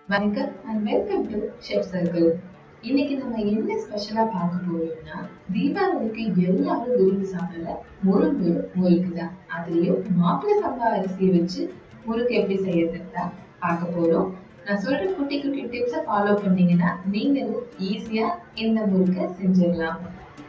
வணக்கம் and welcome to chef circle. இன்னைக்கு நம்ம என்ன ஸ்பெஷலா பார்க்க போறோம்னா, தீபாவளிக்கு எல்லாரும் விரும்பி சாப்பிடுற முறுக்கு தான். அதுலயும் மாப்பிள்ளை சம்பா அரிசியை வச்சு முறுக்கு எப்படி செய்யறதுன்னு தான் பார்க்க போறோம். நான் சொல்ற குட்டி குட்டி டிப்ஸை ஃபாலோ பண்ணீங்கன்னா நீங்களும் ஈஸியா இந்த முறுக்கை செஞ்சிடலாம்.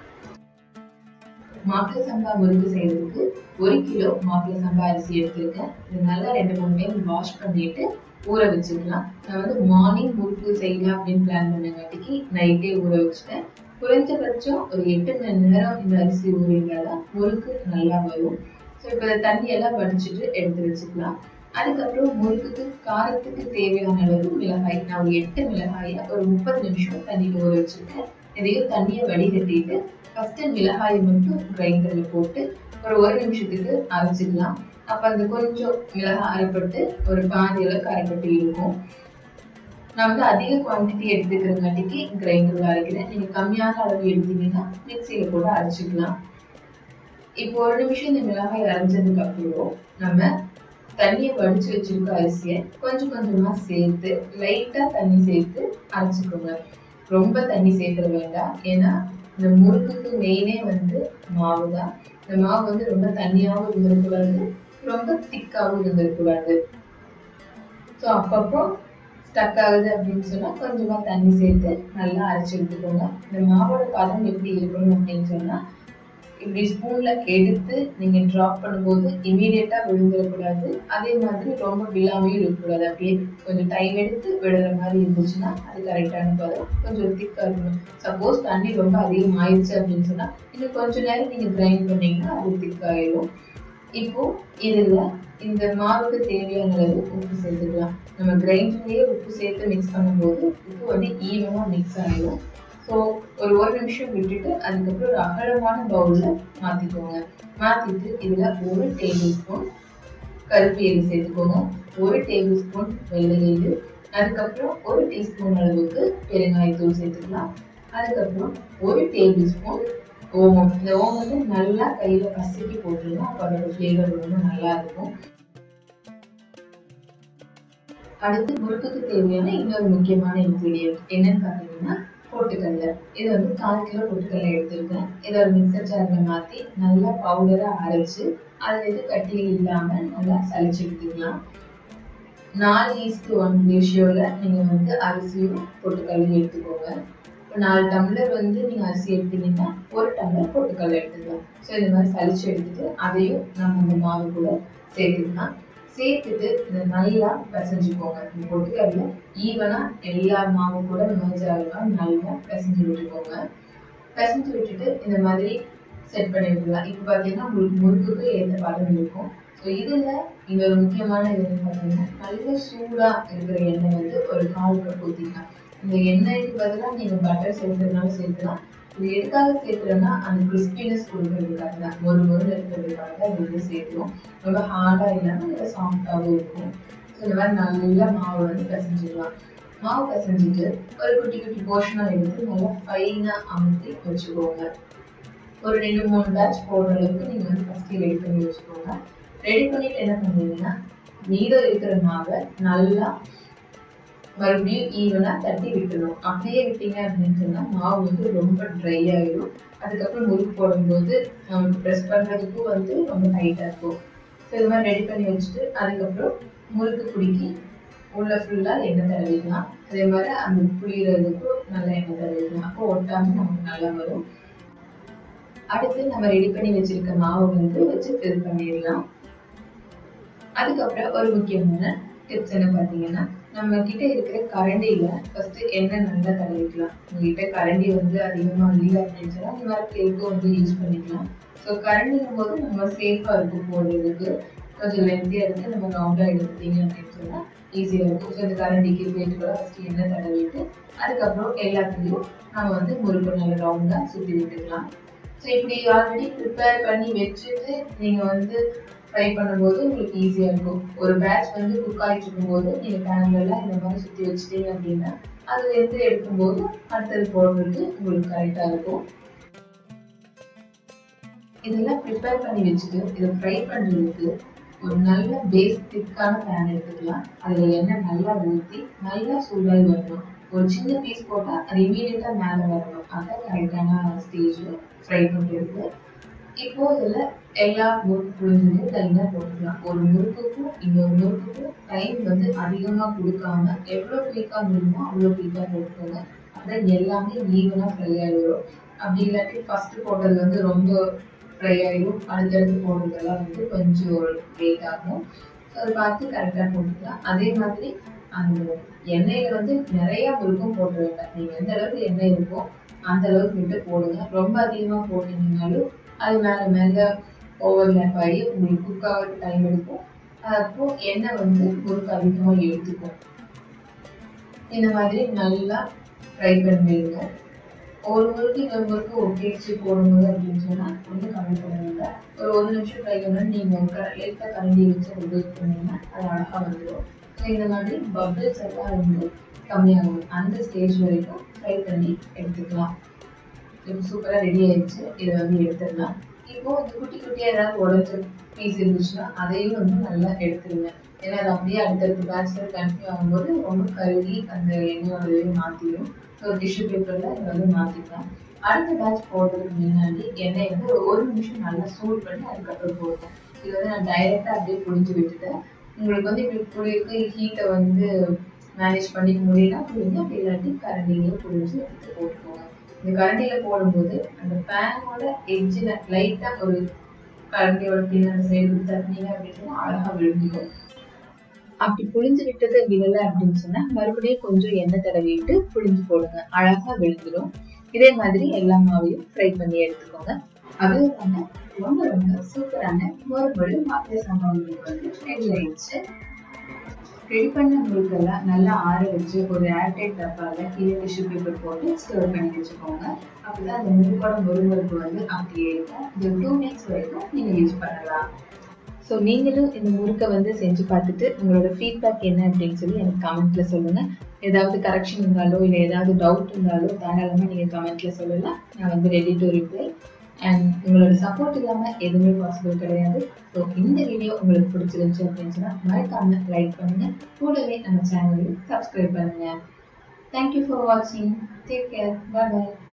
மாப்பிள்ளை சம்பா முறுக்கு செய்யறதுக்கு 1 கிலோ மாப்பிள்ளை சம்பா அரிசி எடுத்திருக்கேன். இது நல்லா 2-3 டைம் வாஷ் பண்ணிட்டு ஊற வச்சுக்கலாம். நான் வந்து மார்னிங் முறுக்கு செய்யலாம் அப்படின்னு பிளான் பண்ணங்காட்டிக்கு நைட்டே ஊற வச்சுட்டேன். குறைஞ்சபட்சம் ஒரு 8 மணி நேரம் இந்த அரிசி ஊறினாதான் முறுக்கு நல்லா வரும். ஸோ இப்போ இந்த தண்ணியெல்லாம் வடிச்சிட்டு எடுத்து வச்சுக்கலாம். அதுக்கப்புறம் முறுக்குக்கு காரத்துக்கு தேவையான அளவு மிளகாய், நான் ஒரு 8 மிளகாயை ஒரு 30 நிமிஷம் தண்ணியில் ஊற வச்சுருக்கேன். இதையும் தண்ணியை வடிகட்டிட்டு ஃபர்ஸ்ட் மிளகாயை மட்டும் கிரைண்டர்ல போட்டு ஒரு நிமிஷத்துக்கு அரைச்சிக்கலாம். அப்ப அந்த கொஞ்சம் மிளகாய் அரைப்பட்டு ஒரு பாதி அளவுக்கு அரைப்பட்டு இருக்கும். நான் வந்து அதிக குவான்டிட்டி எடுத்துக்கிறங்காட்டிக்கு கிரைண்டர்ல அரைக்கிறேன். நீங்க கம்மியான அளவு எடுத்தீங்கன்னா மிக்சியில போட்டு அரைச்சிக்கலாம். இப்போ 1 நிமிஷம் இந்த மிளகாய் அரைச்சதுக்கு அப்புறம் நம்ம தண்ணியை வடிச்சு வச்சிருக்க அரிசியை கொஞ்சம் கொஞ்சமா சேர்த்து லைட்டா தண்ணி சேர்த்து அரைச்சிக்கோங்க. ரொம்ப தண்ணி சேர்த்துட வேண்டாம். ஏன்னா இந்த முறுக்குக்கு மெயினே வந்து மாவு தான். இந்த மாவு வந்து ரொம்ப தண்ணியாகவும் இருந்துடக்கூடாது, ரொம்ப திக்காகவும் இருந்துடக்கூடாது. ஸோ அப்பப்போ ஸ்டக் ஆகுது அப்படின்னு சொன்னா கொஞ்சமா தண்ணி சேர்த்து நல்லா அரைச்சி எடுத்துக்கோங்க. இந்த மாவோட பதம் எப்படி இருக்கணும் அப்படின்னு சொன்னா, இப்படி ஸ்பூன்ல எடுத்து நீங்க டிராப் பண்ணும்போது இமீடியட்டா விழுந்துடக்கூடாது. அதே மாதிரி ரொம்ப விழாமையும் இருக்கக்கூடாது. அப்படியே கொஞ்சம் டைம் எடுத்து விழுற மாதிரி இருந்துச்சுன்னா அது கரெக்டான பதம். கொஞ்சம் திக்கா இருக்கணும். சப்போஸ் தண்ணி ரொம்ப அதிகம் ஆயிடுச்சு அப்படின்னு சொன்னா இன்னும் கொஞ்ச நேரம் நீங்க கிரைண்ட் பண்ணீங்கன்னா அது திக்காயிடும். இப்போ இதுல இந்த மாவுக்கு தேவையான அளவு உப்பு சேர்த்துக்கலாம். நம்ம கிரைண்டர்லயே உப்பு சேர்த்து மிக்ஸ் பண்ணும்போது உப்பு வந்து ஈவனா மிக்ஸ் ஆயிடும். ஸோ ஒரு நிமிஷம் விட்டுட்டு அதுக்கப்புறம் ஒரு அகலமான பவுல்ல மாத்திக்கோங்க. மாத்திட்டு இதுல 1 டேபிள் ஸ்பூன் கருப்பு எள்ளு சேர்த்துக்கோங்க, 1 டேபிள் ஸ்பூன் வெள்ளை எள்ளு, அதுக்கப்புறம் 1 டீஸ்பூன் அளவுக்கு பெருங்காயத்தூள் சேர்த்துக்கலாம். அதுக்கப்புறம் 1 டேபிள் ஸ்பூன் ஓமம். இந்த ஓமத்தை நல்லா கையில கசக்கி போட்டுருங்க. அப்போ அதோட ஃப்ளேவர் ரொம்ப நல்லா இருக்கும். அடுத்து முறுக்குக்கு தேவையான இன்னொரு முக்கியமான இன்கிரீடியன்ட் என்னன்னு பார்த்தீங்கன்னா பொட்டுக்கடலை. இது வந்து 1/4 கிலோ பொட்டுக்கடலை எடுத்திருக்கேன். இதை ஒரு மிக்சர் ஜார்ல மாற்றி நல்லா பவுடரா அரைச்சு அதில் எது கட்டி இல்லாம நல்லா சளிச்சு எடுத்துக்கலாம். 4:1 ரேஷியோல நீங்க வந்து அரிசியும் பொட்டுக்கடலையும் எடுத்துக்கோங்க. இப்போ 4 டம்ளர் வந்து நீங்க அரிசி எடுத்தீங்கன்னா 1 டம்ளர் பொட்டுக்கடலை எடுத்துக்கலாம். ஸோ இந்த மாதிரி சளிச்சு எடுத்துட்டு அதையும் நம்ம அந்த மாவு கூட சேர்த்துக்கலாம். சேர்த்துட்டு இதை நல்லா பிசைஞ்சுக்கோங்க. இந்த பொட்டுக்கடலை ஈவனா எல்லா மாவு கூட merge ஆகுமா நல்லா பிசைஞ்சு விட்டுக்கோங்க. பிசைஞ்சு விட்டுட்டு இந்த மாதிரி செட் பண்ணி விடலாம். இப்போ பார்த்தீங்கன்னா உங்களுக்கு முறுக்குக்கு ஏற்ற பதம் இருக்கும். ஸோ இதுல இன்னொரு முக்கியமான இது பார்த்தீங்கன்னா நல்ல சூடா இருக்கிற எண்ணெய் வந்து ஒரு 1/4 கப் ஊற்றிக்கலாம். இந்த எண்ணெய்க்கு பதிலாக நீங்க பட்டர் சேர்த்துனாலும் சேர்க்கலாம். இது எதுக்காக சேர்த்துறோம்னா அந்த கிறிஸ்பினஸ் கொடுக்கறதுக்காக தான், மொறு இருக்கிறதுக்காக தான் இது வந்து சேர்க்கிறோம். ரொம்ப ஹார்டா இல்லாமல் நல்லா சாஃப்டாகவும் இருக்கும். ஸோ இந்த மாதிரி நல்லா மாவு வந்து பிசைஞ்சிடலாம். மாவு பிசைஞ்சிட்டு ஒரு குட்டி குட்டி போர்ஷனாக எடுத்து நல்லா ஃபைனாக அமுத்தி வச்சுக்கோங்க. ஒரு 2-3 பேட்ச் போடுற அளவுக்கு நீங்கள் வந்து ஃபஸ்ட்டு ரெடி பண்ணி வச்சுக்கோங்க. ரெடி பண்ணிட்டு என்ன பண்ணுவீங்கன்னா மீதம் இருக்கிற மாவை நல்லா மறுபடியும் ஈவனா தட்டி விட்டுணும். அப்படியே விட்டீங்க அப்படின்னு சொன்னா மாவு வந்து ரொம்ப ட்ரை ஆயிடும். அதுக்கப்புறம் முறுக்கு போடும்போது நமக்கு ப்ரெஸ் பண்றதுக்கும் வந்து ரொம்ப டைட்டா இருக்கும். ஸோ இது மாதிரி ரெடி பண்ணி வச்சுட்டு அதுக்கப்புறம் முறுக்கு பிடிக்கி உள்ள ஃபுல்லா எண்ணெய் தடவிக்கலாம். அதே மாதிரி அந்த புளியறதுக்கும் நல்லா எண்ணெய் தடவிக்கலாம். அப்போ ஒட்டாம நமக்கு நல்லா வரும். அடுத்து நம்ம ரெடி பண்ணி வச்சிருக்க மாவு வந்து வச்சு ஃபில் பண்ணிடலாம். அதுக்கப்புறம் ஒரு முக்கியமான டிப்ஸ் என்ன பார்த்தீங்கன்னா, நம்ம கிட்ட இருக்கிற கரண்டியில ஃபர்ஸ்ட் எண்ணெய் நல்லா தடவிக்கலாம். உங்ககிட்ட கரண்டி வந்து அதிகமா இல்லை அப்படின்னு சொன்னா இந்த மாதிரி பிளேட்டும் வந்து யூஸ் பண்ணிக்கலாம். ஸோ கரண்டிங்கும் போது நம்ம சேஃபா இருக்கும் போடுறதுக்கு. கொஞ்சம் லென்த்தியா எடுத்து நம்ம ரவுண்டா எடுத்துட்டீங்க அப்படின்னு சொன்னா ஈஸியா இருக்கும். ஸோ இந்த கரண்டிக்கு பிளேட் கூட ஃபர்ஸ்ட் எண்ணெய் தடவிட்டு அதுக்கப்புறம் எல்லாத்துலேயும் நம்ம வந்து முறுக்கு நல்ல ரவுண்டா சுற்றி விட்டுக்கலாம். ஸோ இப்படி ஆல்ரெடி ப்ரிப்பேர் பண்ணி வச்சுட்டு நீங்க வந்து ஃப்ரை பண்ணும்போது உங்களுக்கு ஈஸியாக இருக்கும். ஒரு பேட்ச் வந்து குக் ஆகிட்டு இருக்கும்போது நீங்கள் பேன்லலாம் இந்த மாதிரி சுற்றி வச்சுட்டீங்க அப்படின்னா அது வெந்து எடுக்கும்போது அடுத்தது போடுறதுக்கு உங்களுக்கு கரெக்டாக இருக்கும். இதெல்லாம் ப்ரிப்பேர் பண்ணி வச்சுட்டு இதை ஃப்ரை பண்ணுறதுக்கு ஒரு நல்ல பேஸ் திக்கான பேன் எடுத்துக்கலாம். அதில் எண்ணெய் நல்லா ஊற்றி நல்லா சூடாகி வரணும். ஒரு சின்ன பீஸ் போட்டால் அது இமீடியட்டாக மேலே வரணும். அதான் கரெக்டான ஸ்டேஜில் ஃப்ரை பண்ணுறது. இப்போ இதில் எல்லா முறுக்கு புழிஞ்சுலையும் லைனாக போட்டுக்கலாம். ஒரு முறுக்குக்கும் இன்னொரு முறுக்குக்கும் டைம் வந்து அதிகமாக கொடுக்காம எவ்வளோ குயிக்காக முடியுமோ அவ்வளோ குயிக்காக போட்டுக்கோங்க. அப்புறம் எல்லாமே ஈவனாக ஃப்ரை ஆகிடும். அப்படி இல்லாட்டி ஃபஸ்ட்டு போட்டது வந்து ரொம்ப ஃப்ரை ஆகிடும், அடுத்தடுத்து போடுறதெல்லாம் வந்து கொஞ்சம் லேட் ஆகும். ஸோ அதை பார்த்து கரெக்டாக போட்டுக்கலாம். அதே மாதிரி அந்த எண்ணெயில் வந்து நிறையா முறுக்கும் போட்டு வேண்டாம். நீங்கள் எந்த அளவுக்கு எண்ணெய் இருக்கோ அந்த அளவுக்கு விட்டு போடுங்க. ரொம்ப அதிகமாக போட்டிங்கனாலும் அது மேலே மேலே ஓவர்லேப் ஆகி உங்களுக்கு குக் ஆக டைம் எடுக்கும். அப்போ எண்ணெய் வந்து முறுக்கு அதிகமாக எடுத்துக்கும். இந்த மாதிரி நல்லா ஃப்ரை பண்ணிடுங்க. ஒரு முறுக்கு இன்னொரு முறுக்கு ஒட்டிடுச்சு போடும்போது அப்படின்னு சொன்னால் கொஞ்சம் கம்மி பண்ணுவீங்க. ஒரு நிமிஷம் ஃப்ரை பண்ணால் நீங்கள் லைட்டாக கரண்டி வச்சு அதை பேக் பண்ணிங்கன்னா அது அழகாக வந்துடும். ஸோ இந்த மாதிரி பபிள்ஸ் எல்லாம் வந்து கம்மியாகும். அந்த ஸ்டேஜ் வரைக்கும் ஃப்ரை பண்ணி எடுத்துக்கலாம். இப்போ சூப்பராக ரெடி ஆயிடுச்சு. இதை வந்து எடுத்துடலாம். இப்போது இந்த குட்டி குட்டியாக ஏதாவது உடஞ்ச பீஸ் இருந்துச்சுன்னா அதையும் வந்து நல்லா எடுத்துருங்க. ஏன்னா அது அப்படியே அடுத்தடுத்த பேட்சில் கண்டினியூ ஆகும்போது ரொம்ப கருகி அந்த எண்ணெயோடவே மாற்றிடும். ஸோ டிஷ்யூ பேப்பரில் இதை வந்து மாற்றிக்கலாம். அடுத்த பேட்ச் போடுறதுக்கு முன்னாடி எண்ணெய் வந்து ஒரு நிமிஷம் நல்லா சூடு பண்ணி அதுக்கப்புறம் போடுறேன். இது வந்து நான் டைரெக்டாக அப்படியே புழிஞ்சு விட்டுட்டேன். உங்களுக்கு வந்து இப்படி புளிக்கு ஹீட்டை வந்து மேனேஜ் பண்ணிக்க முடியும்னா புரியுங்க. அப்படி இல்லாட்டி கரண்டியில் புழிஞ்சு எடுத்து போட்டுக்கோங்க. இந்த கரண்டியில் போடும்போது அந்த பேனோட எட்ஜில் லைட்டாக ஒரு கரண்டியோட பின்னாடி சைடு தட்டினீங்க அப்படின்னு சொன்னால் அழகாக விழுந்துடும். அப்படி புழிஞ்சு விட்டது விழலை அப்படின்னு சொன்னால் மறுபடியும் கொஞ்சம் எண்ணெய் தடவிட்டு புழிஞ்சு போடுங்க. அழகாக விழுந்துடும். இதே மாதிரி எல்லா மாவையும் ஃப்ரை பண்ணி எடுத்துக்கோங்க. அதுவும் ரொம்ப ரொம்ப சூப்பரான மொறு மாப்பிள்ளை சாம்பார் உங்களுக்கு வந்து ரெடி ஆயிடுச்சு. ரெடி பண்ண முறுக்கெல்லாம் நல்லா ஆற வச்சு ஒரு ஏர்டைட் டப்பாவில் கீழே டிஷ்யூ பேப்பர் போட்டு ஸ்டோர் பண்ணி வச்சுக்கோங்க. அப்படிதான் அந்த முறுக்கோட முறுமுறுப்பு வந்து அப்படியே இருக்கும். இந்த 2 weeks வரைக்கும் நீங்கள் யூஸ் பண்ணலாம். ஸோ நீங்களும் இந்த முறுக்கை வந்து செஞ்சு பார்த்துட்டு உங்களோட ஃபீட்பேக் என்ன அப்படின்னு சொல்லி எனக்கு கமெண்ட்டில் சொல்லுங்கள். ஏதாவது கரெக்ஷன் இருந்தாலோ இல்லை ஏதாவது டவுட் இருந்தாலோ தாராளமாக நீங்கள் கமெண்ட்டில் சொல்லலாம். நான் வந்து ரெடி டு ரிப்ளை. அண்ட் உங்களோட சப்போர்ட் இல்லாமல் எதுவுமே பாசிபிள் கிடையாது. ஸோ இந்த வீடியோ உங்களுக்கு பிடிச்சிருந்துச்சு அப்படின்னு சொன்னால் மறக்காமல் லைக் பண்ணுங்கள். கூடவே நம்ம சேனலையும் சப்ஸ்கிரைப் பண்ணுங்கள். தேங்க்யூ ஃபார் வாட்சிங். Take care. பாய் பாய்.